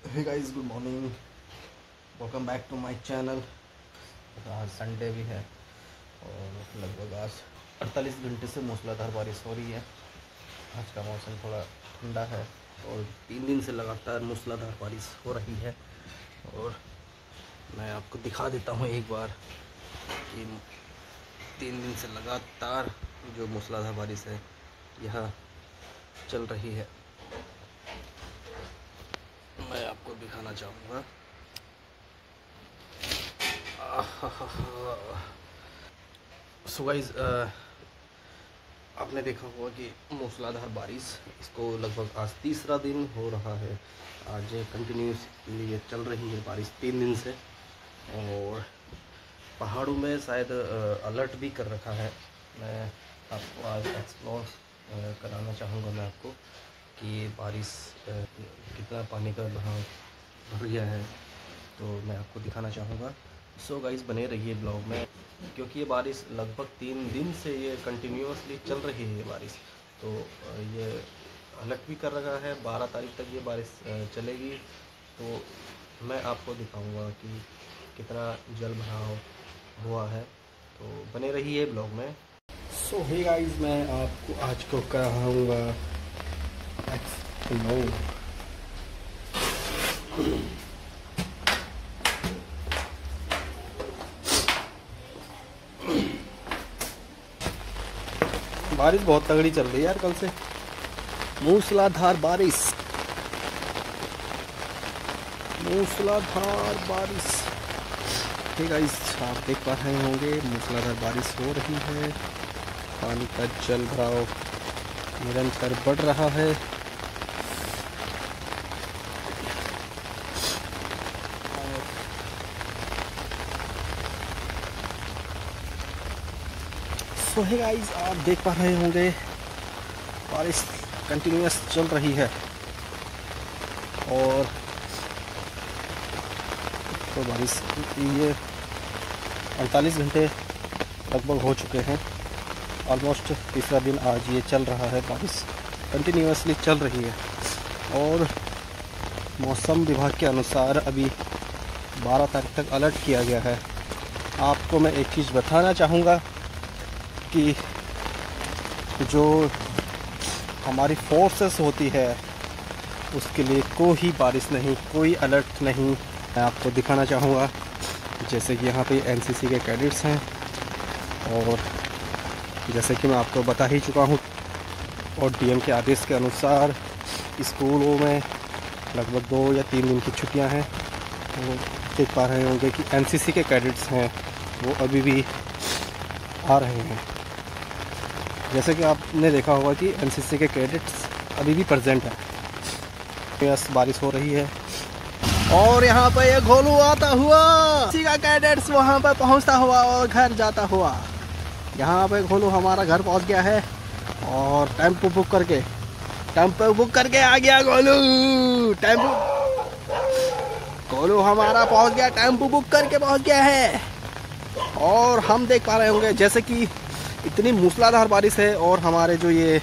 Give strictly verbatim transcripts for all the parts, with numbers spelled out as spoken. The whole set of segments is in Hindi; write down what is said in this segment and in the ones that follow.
Hey guys, good morning, welcome back to my channel. आज संडे भी है और लगभग आज अड़तालीस घंटे से मूसलाधार बारिश हो रही है। आज का मौसम थोड़ा ठंडा है और तीन दिन से लगातार मूसलाधार बारिश हो रही है। और मैं आपको दिखा देता हूँ एक बार कि तीन दिन से लगातार जो मूसलाधार बारिश है यह चल रही है। मैं आपको दिखाना चाहूँगा। सो गाइस, आपने देखा होगा कि मूसलाधार बारिश इसको लगभग आज तीसरा दिन हो रहा है। आज कंटिन्यूसली ये चल रही है बारिश तीन दिन से, और पहाड़ों में शायद अलर्ट भी कर रखा है। मैं आपको आज एक्सप्लोर कराना चाहूँगा मैं आपको कि बारिश कितना पानी का बहाव भर गया है, तो मैं आपको दिखाना चाहूँगा। सो गाइस, बने रहिए ब्लॉग में, क्योंकि ये बारिश लगभग तीन दिन से ये कंटिन्यूसली चल रही है ये बारिश। तो ये अलर्ट भी कर रखा है, बारह तारीख तक ये बारिश चलेगी। तो मैं आपको दिखाऊंगा कि कितना जल भराव हुआ है, तो बने रहिए ब्लॉग में। सो हे गाइस, मैं आपको आज को कराऊंगा एक्सप्लोर। बारिश बहुत तगड़ी चल रही है यार, कल से मूसलाधार बारिश मूसलाधार बारिश ठीक गाइस, आप देख पा रहे होंगे मूसलाधार बारिश हो रही है। पानी का जल भराव निरंतर बढ़ रहा है। सो हे गाइस, आप देख पा रहे होंगे बारिश कंटिन्यूअस चल रही है। और तो बारिश ये अड़तालीस घंटे लगभग हो चुके हैं। ऑलमोस्ट तीसरा दिन आज ये चल रहा है, बारिश कंटिन्यूअसली चल रही है। और मौसम विभाग के अनुसार अभी बारह तारीख तक अलर्ट किया गया है। आपको मैं एक चीज़ बताना चाहूँगा कि जो हमारी फोर्सेस होती है उसके लिए कोई बारिश नहीं, कोई अलर्ट नहीं। मैं आपको दिखाना चाहूँगा, जैसे कि यहाँ पे एनसीसी के कैडेट्स हैं, और जैसे कि मैं आपको बता ही चुका हूँ, और डीएम के आदेश के अनुसार स्कूलों में लगभग दो या तीन दिन की छुट्टियाँ हैं। तो देख पा रहे होंगे कि एनसीसी के कैडेट्स हैं वो अभी भी आ रहे हैं। जैसे कि आपने देखा होगा कि एनसीसी के कैडेट्स अभी भी प्रेजेंट है। यस, बारिश हो रही है और यहाँ पे ये घोलू आता हुआ एनसीसी का कैडेट्स वहाँ पर पहुँचता हुआ और घर जाता हुआ। यहाँ पे घोलू हमारा घर पहुँच गया है, और टेम्पो बुक करके टेम्पो बुक करके आ गया घोलू। टेम्पो घोलू हमारा पहुँच गया, टेम्पो बुक करके पहुँच गया है। और हम देख पा रहे होंगे जैसे कि इतनी मूसलाधार बारिश है, और हमारे जो ये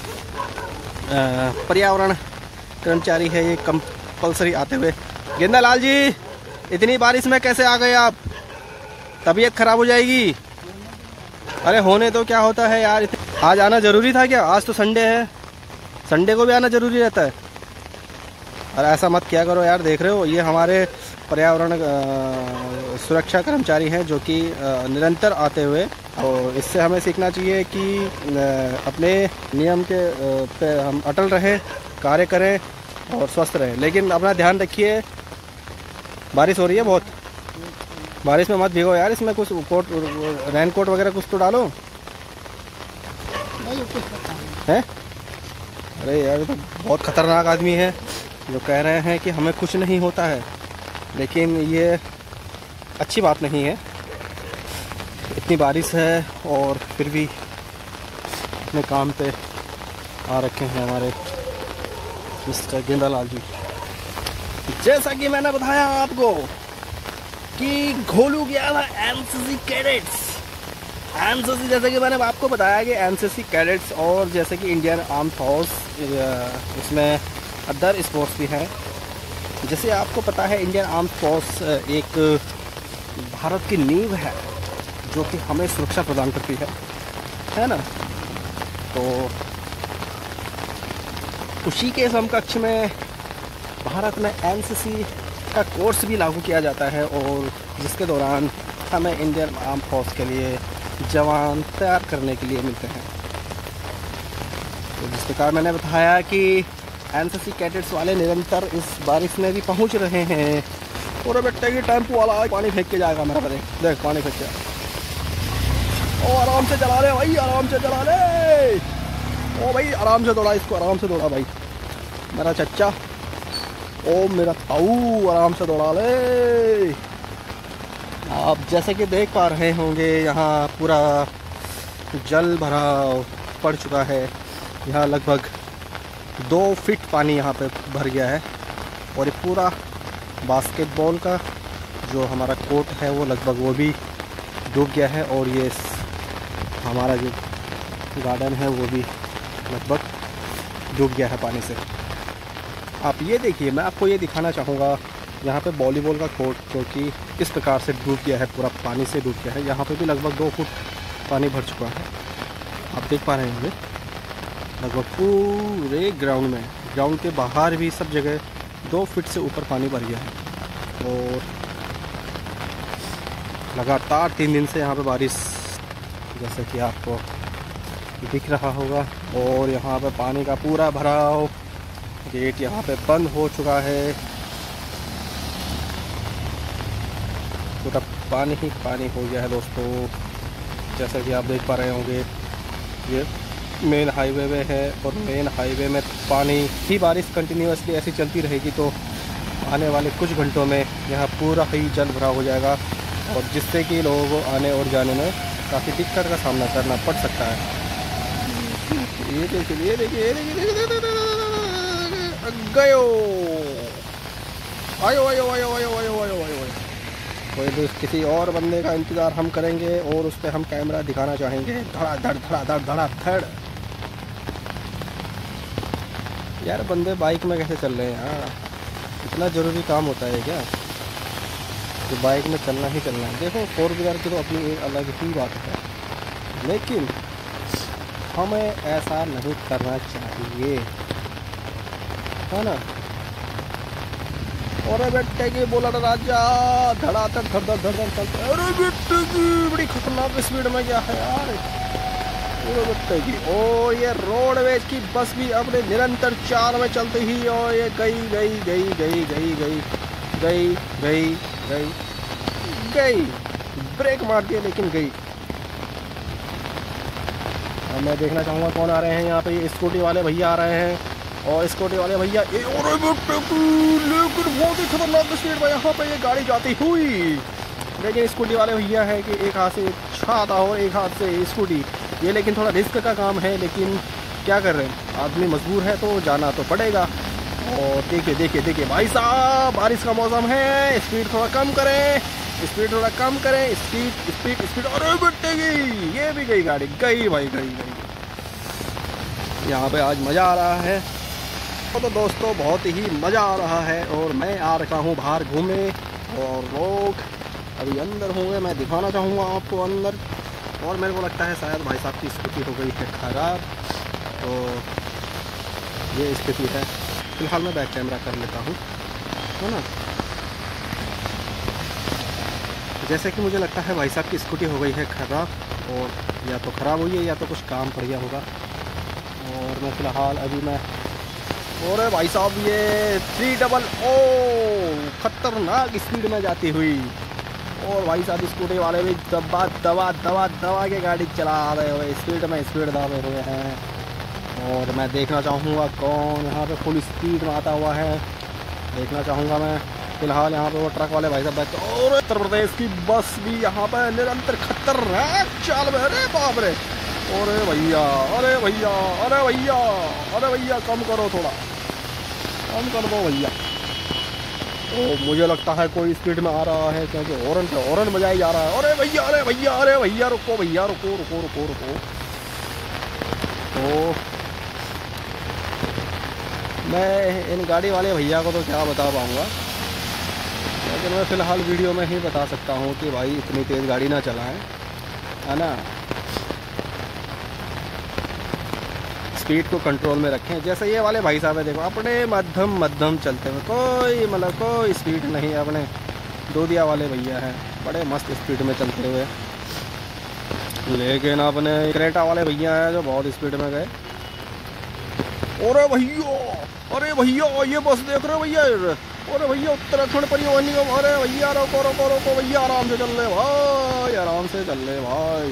पर्यावरण कर्मचारी है ये कंपल्सरी आते हुए। गेंदा लाल जी, इतनी बारिश में कैसे आ गए आप? तबीयत खराब हो जाएगी। अरे होने तो क्या होता है यार, आज आना ज़रूरी था क्या? आज तो संडे है, संडे को भी आना ज़रूरी रहता है। अरे ऐसा मत किया करो यार। देख रहे हो, ये हमारे पर्यावरण सुरक्षा कर्मचारी हैं जो कि निरंतर आते हुए, और इससे हमें सीखना चाहिए कि अपने नियम के पे हम अटल रहें, कार्य करें और स्वस्थ रहें। लेकिन अपना ध्यान रखिए, बारिश हो रही है बहुत, बारिश में मत भीगो यार। इसमें कुछ कोट, रेन कोट वगैरह कुछ तो डालो। हैं? अरे यार, ये तो बहुत ख़तरनाक आदमी है जो कह रहे हैं कि हमें कुछ नहीं होता है, लेकिन ये अच्छी बात नहीं है। इतनी बारिश है और फिर भी अपने काम पे आ रखे हैं हमारे मिस्टर गेंदा लाल जी। जैसा कि मैंने बताया आपको कि घोलू गया था एनसीसी कैडेट्स। एनसीसी, जैसे कि मैंने आपको बताया कि एनसीसी कैडेट्स, और जैसे कि इंडियन आर्म फोर्स, उसमें अदर स्पोर्ट्स भी हैं, जैसे आपको पता है इंडियन आर्म्ड फोर्स एक भारत की नींव है जो कि हमें सुरक्षा प्रदान करती है है ना। तो उसी के समकक्ष में भारत में एन सी सी का कोर्स भी लागू किया जाता है और जिसके दौरान हमें इंडियन आर्म फोर्स के लिए जवान तैयार करने के लिए मिलते हैं। तो जिस प्रकार मैंने बताया कि एन सी सी कैडेट्स वाले निरंतर इस बारिश में भी पहुंच रहे हैं। और बेटे की टेम्पो वाला पानी फेंक के जाएगा मेरा, बड़े देख पानी फेंक के। ओ आराम से चला ले भाई, आराम से चला ले। ओ भाई आराम से दौड़ा इसको, आराम से दौड़ा भाई मेरा चच्चा। ओ मेरा ताऊ आराम से दौड़ा ले। आप जैसे कि देख पा रहे होंगे यहाँ पूरा जल भराव पड़ चुका है। यहाँ लगभग दो फीट पानी यहाँ पे भर गया है और ये पूरा बास्केटबॉल का जो हमारा कोर्ट है वो लगभग वो भी डूब गया है और ये हमारा जो गार्डन है वो भी लगभग डूब गया है पानी से। आप ये देखिए, मैं आपको ये दिखाना चाहूँगा यहाँ पे वॉलीबॉल का कोर्ट जो कि किस प्रकार से डूब गया है, पूरा पानी से डूब गया है। यहाँ पे भी लगभग दो फुट पानी भर चुका है, आप देख पा रहे होंगे। लगभग पूरे ग्राउंड में, ग्राउंड के बाहर भी सब जगह दो फीट से ऊपर पानी भर गया है। और लगातार तीन दिन से यहाँ पे बारिश जैसे कि आपको दिख रहा होगा। और यहाँ पे पानी का पूरा भराव, गेट यहाँ पे बंद हो चुका है, पूरा पानी ही पानी हो गया है दोस्तों। जैसा कि आप देख पा रहे होंगे ये मेन हाईवे में है और मेन हाईवे में पानी ही बारिश कंटिन्यूसली ऐसी चलती रहेगी तो आने वाले कुछ घंटों में यहाँ पूरा ही जल भरा हो जाएगा और जिससे कि लोगों को आने और जाने में काफ़ी दिक्कत का सामना करना पड़ सकता है। ये देखिए ये देखिए ये देखिए गयो आयो आयो आयो आयो आयो आयो आयो कोई किसी और बंदे का इंतज़ार हम करेंगे और उस पर हम कैमरा दिखाना चाहेंगे। धड़ा धड़ धड़ा धड़ धड़ा धड़। यार बंदे बाइक में कैसे चल रहे हैं यार, इतना ज़रूरी काम होता है क्या तो बाइक में चलना ही चलना है। देखो फोर व्हीलर की तो अपनी एक अलग ही बात है, लेकिन हमें ऐसा नहीं करना चाहिए, है ना। और बेटे की बोला राजा धड़ा तक धड़ धड़ धड़ चलते। अरे बेटे की बड़ी खतरनाक स्पीड में क्या है यार बेटे की। ओ ये रोडवेज की बस भी अपने निरंतर चाल में चलती ही और ये गई गई गई गई गई गई गई गई गई गई ब्रेक मार दिए लेकिन गई। अब मैं देखना चाहूँगा कौन आ रहे हैं यहाँ पे। ये स्कूटी वाले भैया आ रहे हैं और स्कूटी वाले भैया लेकिन बहुत ही खतरनाक स्पीड में यहाँ पे ये गाड़ी जाती हुई। लेकिन स्कूटी वाले भैया है कि एक हाथ से छाता और एक हाथ से स्कूटी, ये लेकिन थोड़ा रिस्क का काम है, लेकिन क्या कर रहे हैं, आदमी मजबूर है तो जाना तो पड़ेगा। और देखिए देखिए देखिए भाई साहब बारिश का मौसम है, स्पीड थोड़ा कम करें, स्पीड थोड़ा कम करें, स्पीड स्पीड स्पीड। अरे बेटे गई, ये भी गई गाड़ी, गई भाई गई गई। यहाँ पे आज मज़ा आ रहा है तो दोस्तों बहुत ही मज़ा आ रहा है। और मैं आ रखा हूँ बाहर घूमने और लोग अभी अंदर होंगे, मैं दिखाना चाहूँगा आपको अंदर। और मेरे को लगता है शायद भाई साहब की स्कूटी हो गई है ख़राब, तो ये स्थिति है। फिलहाल मैं बैक कैमरा कर लेता हूँ, है ना। जैसे कि मुझे लगता है भाई साहब की स्कूटी हो गई है ख़राब, और या तो ख़राब हुई है या तो कुछ काम पड़ गया होगा। और मैं फ़िलहाल अभी मैं और भाई साहब ये थ्री डबल ओ खतरनाक स्पीड में जाती हुई, और भाई साहब स्कूटी वाले भी दबा दबा दबा दबा के गाड़ी चला रहे हुए, स्पीड में स्पीड दावे हुए हैं। और मैं देखना चाहूँगा कौन यहाँ पे फुल स्पीड में आता हुआ है, देखना चाहूँगा मैं। फिलहाल यहाँ पे वो ट्रक वाले भाई साहब बैठे, और उत्तर प्रदेश की बस भी यहाँ पे निरंतर खतरनाक चाल में। अरे बाप रे, अरे भैया अरे भैया अरे भैया अरे भैया कम करो, थोड़ा कम कर दो भैया। तो मुझे लगता है कोई स्पीड में आ रहा है, क्योंकि हॉर्न पे हॉर्न बजाई जा रहा है। अरे भैया अरे भैया अरे भैया रुको भैया रुको रुको रुको रुको। तो मैं इन गाड़ी वाले भैया को तो क्या बता पाऊँगा, लेकिन मैं फ़िलहाल वीडियो में ही बता सकता हूँ कि भाई इतनी तेज़ गाड़ी ना चलाएं, है ना। स्पीड को कंट्रोल में रखें। जैसे ये वाले भाई साहब है, देखो अपने मध्यम मध्यम चलते हुए, कोई मतलब कोई स्पीड नहीं है। अपने दूधिया वाले भैया हैं, बड़े मस्त स्पीड में चलते हुए। लेकिन अपने क्रेटा वाले भैया हैं जो बहुत स्पीड में गए। अरे भैया, अरे भैया ये बस देख रहे हो भैया, अरे भैया उत्तराखंड परिवहन निगम, अरे भैया रोको रोको रोको भैया, आराम से चल रहे भाई, आराम से चल रहे भाई।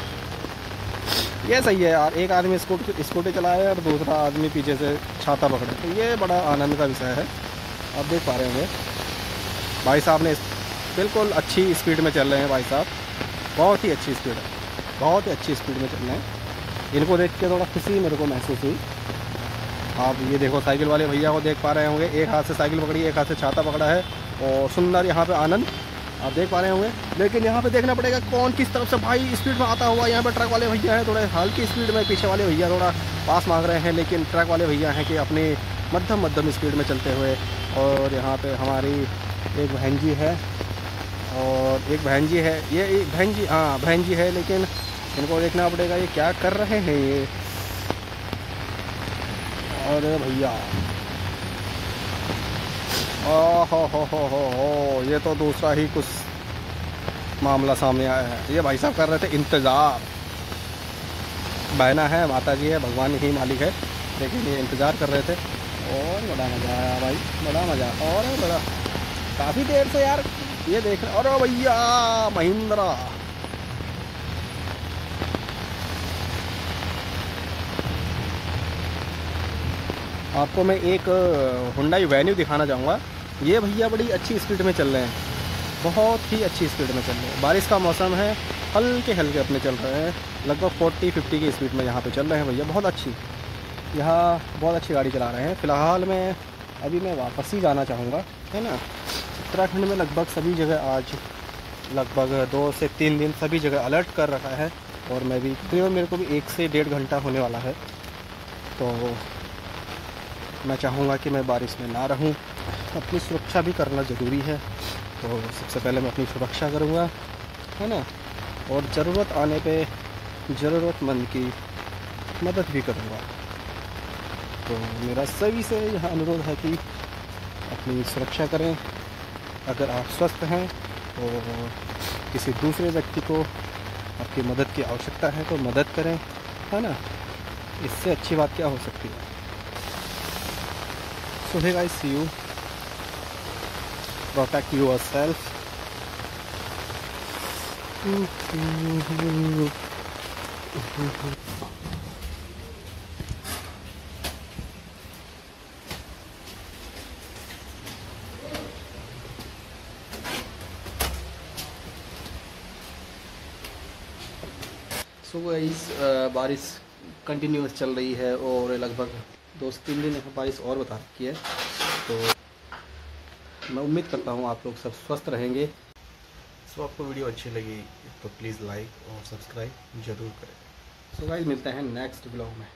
ये सही है यार, एक आदमी स्कूटी स्कूटी चलाए और दूसरा आदमी पीछे से छाता पकड़े, तो ये बड़ा आनंद का विषय है। आप देख पा रहे होंगे भाई साहब ने बिल्कुल अच्छी स्पीड में चल रहे हैं। भाई साहब बहुत ही अच्छी स्पीड है, बहुत ही अच्छी स्पीड में चल रहे हैं। इनको देख के थोड़ा खुशी मेरे को महसूस हुई। आप ये देखो साइकिल वाले भैया को देख पा रहे होंगे, एक हाथ से साइकिल पकड़ी, एक हाथ से छाता पकड़ा है, और सुंदर यहाँ पे आनंद आप देख पा रहे होंगे। लेकिन यहाँ पे देखना पड़ेगा कौन किस तरफ से भाई स्पीड में आता हुआ। यहाँ पे ट्रक वाले भैया हैं थोड़े हल्की स्पीड में, पीछे वाले भैया थोड़ा पास मांग रहे हैं, लेकिन ट्रक वाले भैया हैं कि अपने मध्यम मध्यम स्पीड में चलते हुए। और यहाँ पे हमारी एक बहन जी है और एक बहन जी है, ये एक बहन जी, हाँ बहन जी है, लेकिन इनको देखना पड़ेगा ये क्या कर रहे हैं ये। अरे भैया ओ हो हो हो हो हो, ये तो दूसरा ही कुछ मामला सामने आया है। ये भाई साहब कर रहे थे इंतज़ार, बहना है, माता जी है, भगवान ही मालिक है, लेकिन ये इंतज़ार कर रहे थे। और बड़ा मज़ा आया भाई, बड़ा मज़ा, और बड़ा काफ़ी देर से यार ये देख रहे। अरे भैया महिंद्रा, आपको मैं एक हुंडई वेन्यू दिखाना चाहूँगा। ये भैया बड़ी अच्छी स्पीड में चल रहे हैं, बहुत ही अच्छी स्पीड में चल रहे हैं। बारिश का मौसम है, हल्के हल्के अपने चल रहे हैं, लगभग फोर्टी फिफ्टी की स्पीड में यहाँ पे चल रहे हैं भैया, बहुत अच्छी, यहाँ बहुत अच्छी गाड़ी चला रहे हैं। फ़िलहाल मैं अभी मैं वापस ही जाना चाहूँगा, है ना। उत्तराखंड में लगभग सभी जगह आज लगभग दो से तीन दिन सभी जगह अलर्ट कर रखा है, और मैं भी तकरीबन मेरे को भी एक से डेढ़ घंटा होने वाला है, तो मैं चाहूँगा कि मैं बारिश में ना रहूँ। अपनी सुरक्षा भी करना ज़रूरी है, तो सबसे पहले मैं अपनी सुरक्षा करूँगा, है ना, और ज़रूरत आने पे ज़रूरतमंद की मदद भी करूँगा। तो मेरा सभी से यह अनुरोध है कि अपनी सुरक्षा करें। अगर आप स्वस्थ हैं तो किसी दूसरे व्यक्ति को आपकी मदद की आवश्यकता है तो मदद करें, है ना, इससे अच्छी बात क्या हो सकती है। So hey guys, see you. Protect yourself. So guys, बारिश कंटिन्यूस चल रही है और लगभग दो से तीन दिन बारिश और बता रखी है, तो मैं उम्मीद करता हूँ आप लोग सब स्वस्थ रहेंगे। सो आपको वीडियो अच्छी लगी तो प्लीज़ लाइक और सब्सक्राइब ज़रूर करें। सो गाइस मिलते हैं नेक्स्ट ब्लॉग में।